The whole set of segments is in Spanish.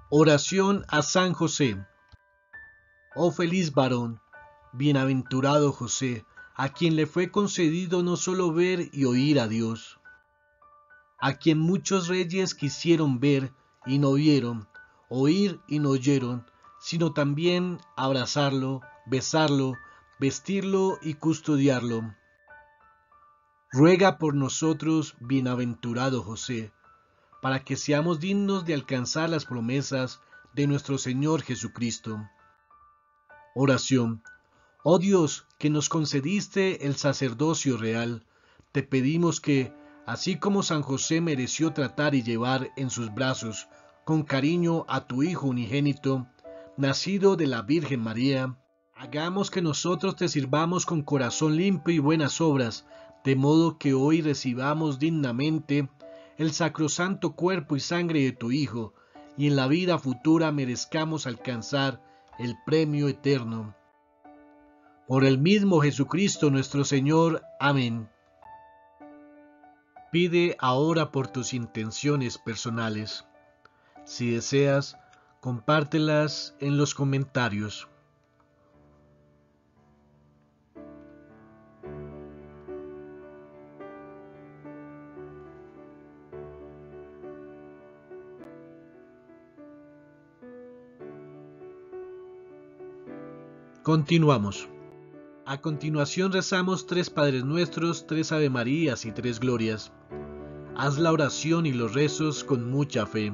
Oración a San José. Oh feliz varón, bienaventurado José, a quien le fue concedido no solo ver y oír a Dios, a quien muchos reyes quisieron ver y no vieron, oír y no oyeron, sino también abrazarlo, besarlo, vestirlo y custodiarlo. Ruega por nosotros, bienaventurado José, para que seamos dignos de alcanzar las promesas de nuestro Señor Jesucristo. Oración. Oh Dios, que nos concediste el sacerdocio real, te pedimos que, así como San José mereció tratar y llevar en sus brazos con cariño a tu Hijo unigénito, nacido de la Virgen María, hagamos que nosotros te sirvamos con corazón limpio y buenas obras, de modo que hoy recibamos dignamente el sacrosanto cuerpo y sangre de tu Hijo, y en la vida futura merezcamos alcanzar el premio eterno. Por el mismo Jesucristo nuestro Señor. Amén. Pide ahora por tus intenciones personales. Si deseas, compártelas en los comentarios. Continuamos. A continuación rezamos 3 Padres Nuestros, 3 Ave Marías y 3 Glorias. Haz la oración y los rezos con mucha fe.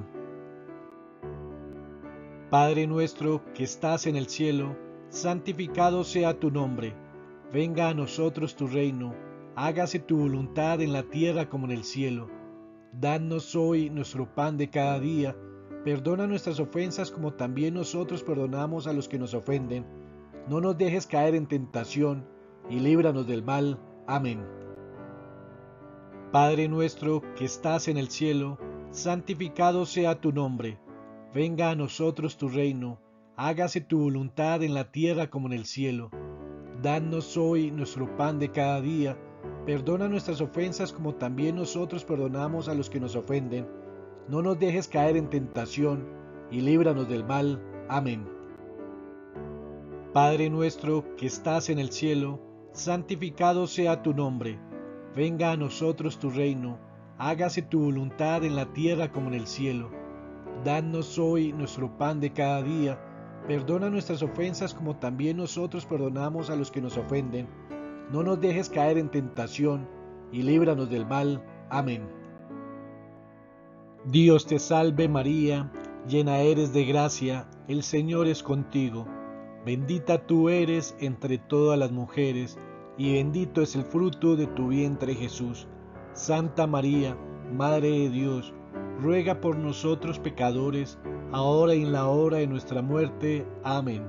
Padre nuestro que estás en el cielo, santificado sea tu nombre. Venga a nosotros tu reino, hágase tu voluntad en la tierra como en el cielo. Danos hoy nuestro pan de cada día, perdona nuestras ofensas como también nosotros perdonamos a los que nos ofenden. No nos dejes caer en tentación, y líbranos del mal. Amén. Padre nuestro que estás en el cielo, santificado sea tu nombre. Venga a nosotros tu reino, hágase tu voluntad en la tierra como en el cielo. Danos hoy nuestro pan de cada día, perdona nuestras ofensas como también nosotros perdonamos a los que nos ofenden. No nos dejes caer en tentación, y líbranos del mal. Amén. Padre nuestro que estás en el cielo, santificado sea tu nombre. Venga a nosotros tu reino, hágase tu voluntad en la tierra como en el cielo. Danos hoy nuestro pan de cada día, perdona nuestras ofensas como también nosotros perdonamos a los que nos ofenden. No nos dejes caer en tentación, y líbranos del mal. Amén. Dios te salve María, llena eres de gracia, el Señor es contigo. Bendita tú eres entre todas las mujeres, y bendito es el fruto de tu vientre Jesús. Santa María, Madre de Dios, ruega por nosotros pecadores, ahora y en la hora de nuestra muerte. Amén.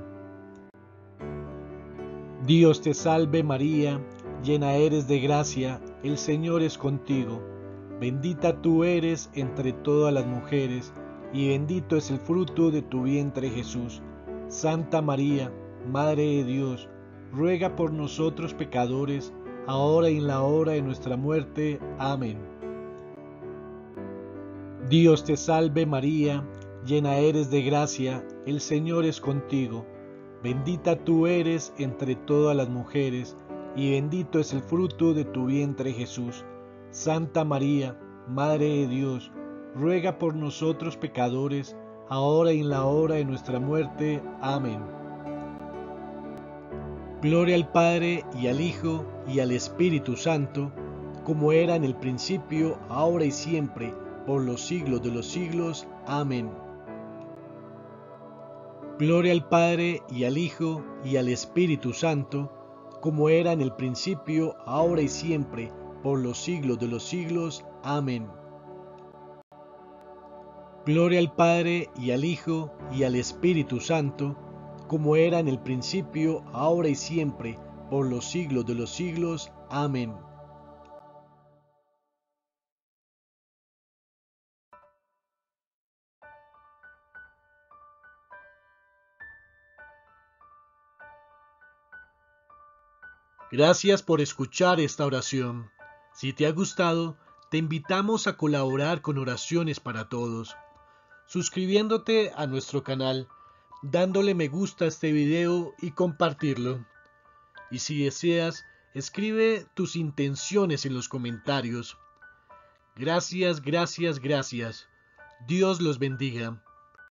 Dios te salve María, llena eres de gracia, el Señor es contigo. Bendita tú eres entre todas las mujeres, y bendito es el fruto de tu vientre Jesús. Santa María, Madre de Dios, ruega por nosotros pecadores, ahora y en la hora de nuestra muerte. Amén. Dios te salve María, llena eres de gracia, el Señor es contigo. Bendita tú eres entre todas las mujeres, y bendito es el fruto de tu vientre Jesús. Santa María, Madre de Dios, ruega por nosotros pecadores, ahora y en la hora de nuestra muerte. Amén. Gloria al Padre, y al Hijo, y al Espíritu Santo, como era en el principio, ahora y siempre, por los siglos de los siglos. Amén. Gloria al Padre, y al Hijo, y al Espíritu Santo, como era en el principio, ahora y siempre, por los siglos de los siglos. Amén. Gloria al Padre, y al Hijo, y al Espíritu Santo, como era en el principio, ahora y siempre, por los siglos de los siglos. Amén. Gracias por escuchar esta oración. Si te ha gustado, te invitamos a colaborar con Oraciones para Todos. suscribiéndote a nuestro canal, dándole me gusta a este video y compartirlo. Y si deseas, escribe tus intenciones en los comentarios. Gracias, gracias, gracias. Dios los bendiga.